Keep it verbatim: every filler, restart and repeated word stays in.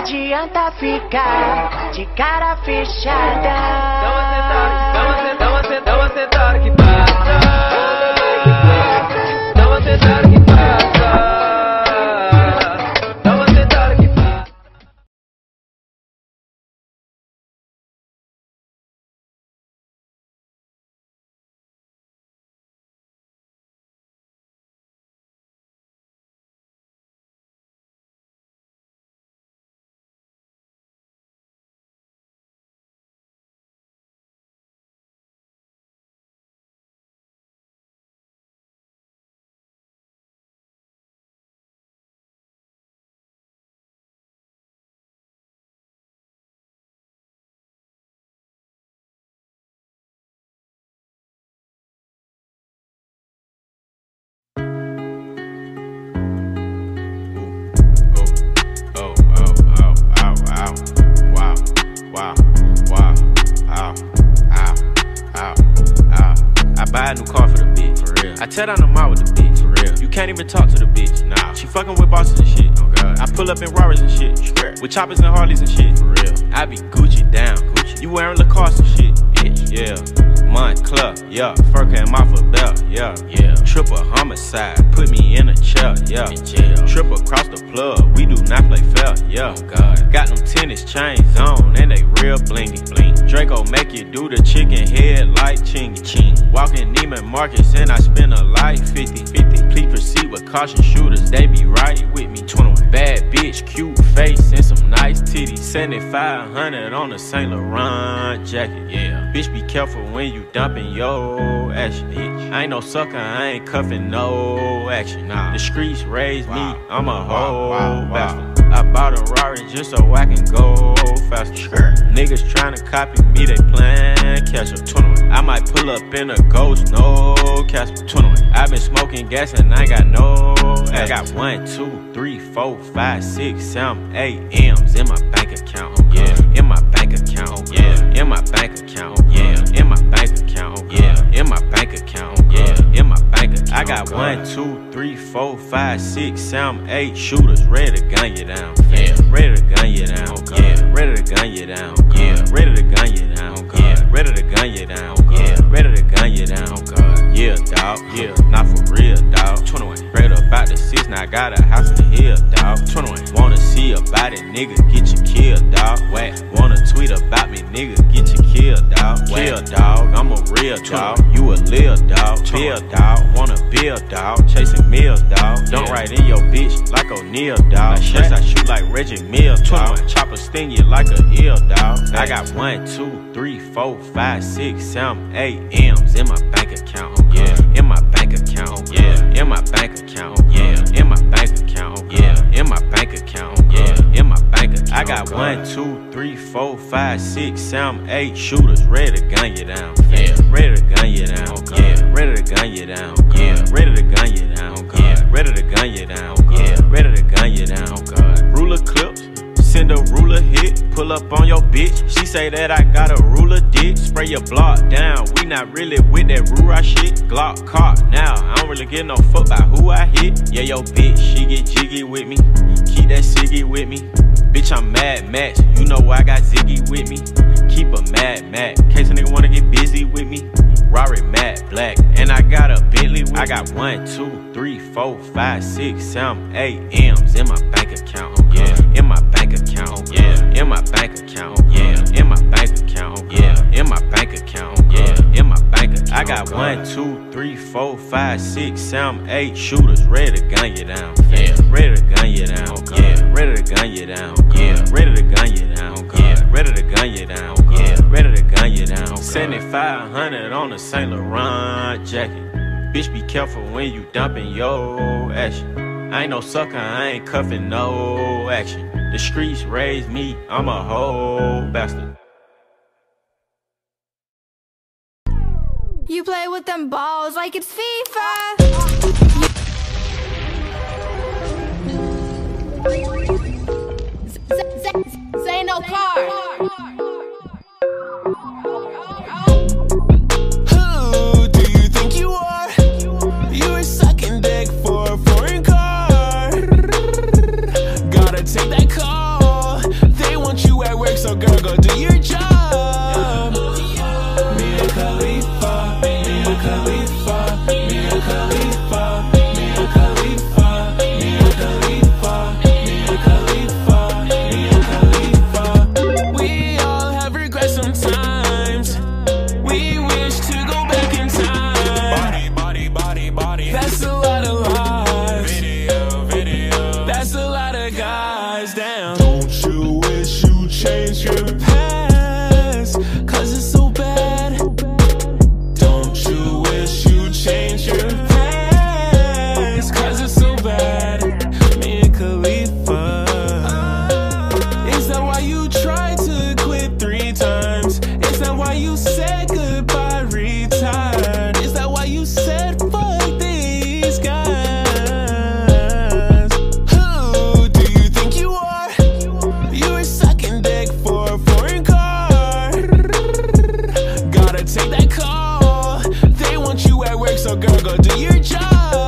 adianta ficar de cara fechada. Dá uma sentada, dá uma sentada, dá uma sentada, dá uma sentada que passa. Dá uma sentada que passa. Dá uma sentada que passa. Buy a new car for the bitch, for real. I tear down the mall with the bitch, for real. You can't even talk to the bitch, nah. She fucking with bosses and shit, oh god. I pull up in Rarers and shit, Straight. With choppers and Harleys and shit, for real. I be Gucci down, Gucci. You wearing Lacoste and shit, bitch, yeah. Montclair, yeah. Fur came off a belt, yeah, yeah. Triple homicide, put me in a chair, yeah. In jail. Triple across the plug, we do not play fair, yeah. Oh god. Got them tennis chains on, and they real blingy, bling. Draco make you do the chicken head like chingy, ching. Walking Neiman Marcus and I spend a life fifty, fifty. Please proceed with caution, shooters, they be right with me. twenty-one. Bad bitch, cute face and some nice titties. seventy-five hundred on a Saint Laurent jacket, yeah. Bitch, be careful when you dumping yo action, bitch. I ain't no sucker, I ain't cuffing no action, nah. The streets raised wow. me, I'm a whole wow, wow, bastard. Wow. I bought a Rari just so I can go faster. Sure. Niggas tryna copy me, they plan catch up. twenty-one. I might pull up in a ghost, no Casper. twenty-one. I been smoking gas and I got no I got one, two, three, four, five, six, seven, eight M's in my bank account. Oh, yeah. In my bank account. Oh, yeah. In my bank account. Oh, yeah. In my bank account. Oh, yeah. In my bank account. Oh, yeah. In my bank account. I got one, two, three, four, five, six, seven, eight shooters ready to gun you down. Yeah. Ready to gun you down. Yeah. Ready to gun you down. Yeah. Ready to gun you down. Yeah. Ready to gun you down. Yeah. Ready to gun you down. Yeah, dawg. Yeah. Not for real, dawg. twenty-one. Straight up out the six, now I got a house in the hill, dawg. twenty-one. Wanna see about it, nigga, get you killed, dawg. Whack. Wanna tweet about me, nigga, get you killed, dawg. Kill, dawg. I'm a real dawg. You a lil dawg. Bill, dawg. Wanna build, dawg. Chasing meals, dawg. Don't write in your bitch like O'Neal, dawg. Yes, I shoot like Reggie Mills, dawg. Chopper sting you like a eel, dawg. I got one, two, three, four, five, six, seven, eight M's in my bank account. Yeah. In my bank account. Yeah. In my bank account. Yeah. In my bank account. Yeah. In my bank account. Yeah. In my bank account. I got one, two, three, four, five, six, seven, eight shooters ready to gun you down. Yeah. Ready to gun you down. Yeah. Ready to gun you down. Yeah. Ready to gun you down. Yeah. Ready to gun you down. Yeah. Ready to gun you down. Ruler clips. Send a ruler hit, pull up on your bitch. She say that I got a ruler dick. Spray your block down, we not really with that Rura shit. Glock caught now, I don't really give no fuck about who I hit. Yeah, yo bitch, she get jiggy with me. Keep that ciggy with me. Bitch, I'm Mad Max, you know I got Ziggy with me. Keep a Mad Max, in case a nigga wanna get busy with me. Rari matte black, and I got a Bentley with I got one, two, three, four, five, six, seven, eight M's in my bank account. Yeah, in my bank account. Yeah, in my bank account. Yeah, in my bank account. Yeah, in my bank account. Yeah, in my bank account. I got one, two, three, four, five, six, seven, eight shooters ready to gun you down. Yeah, ready to gun you down. Yeah, ready to gun you down. Yeah, ready to gun you down. Yeah, ready to gun you down. Yeah, ready to gun you down. seventy-five hundred on a Saint Laurent jacket. Bitch, be careful when you dumping yo action. I ain't no sucker, I ain't cuffing no action. The streets raised me, I'm a whole bastard. You play with them balls like it's FIFA. Say no car. Who do you think you are? You were sucking dick for a foreign car. Gotta take that call. girl, go do your job. Mia Khalifa, Mia Khalifa, Mia Khalifa, Mia Khalifa, Mia Khalifa, Mia Khalifa, Mia Khalifa. We all have regrets sometimes. We wish to go back in time. Body, body, body, body. That's a lot of lies. Video, video. That's a lot of guys. Damn. Don't you wish you changed your past? Cause it's so bad. Don't you wish you changed your past? Cause it's so bad. Mia Khalifa. Is that why you tried to quit three times? Is that why you said goodbye, retired? Is that why you said fuck these guys? Who do you think you are? You were sucking dick for a foreign car. Gotta take that call. They want you at work, so girl, go do your job.